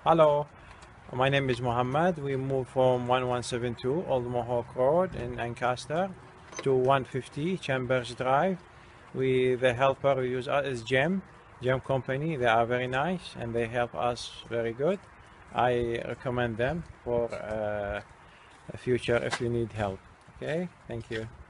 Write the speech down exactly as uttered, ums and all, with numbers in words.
Hello, my name is Mohammed. We moved from one one seven two Old Mohawk Road in Ancaster to one fifty Chambers Drive. We the helper we use us is Gem, Gem Company. They are very nice and they help us very good. I recommend them for uh, future if you need help. Okay, thank you.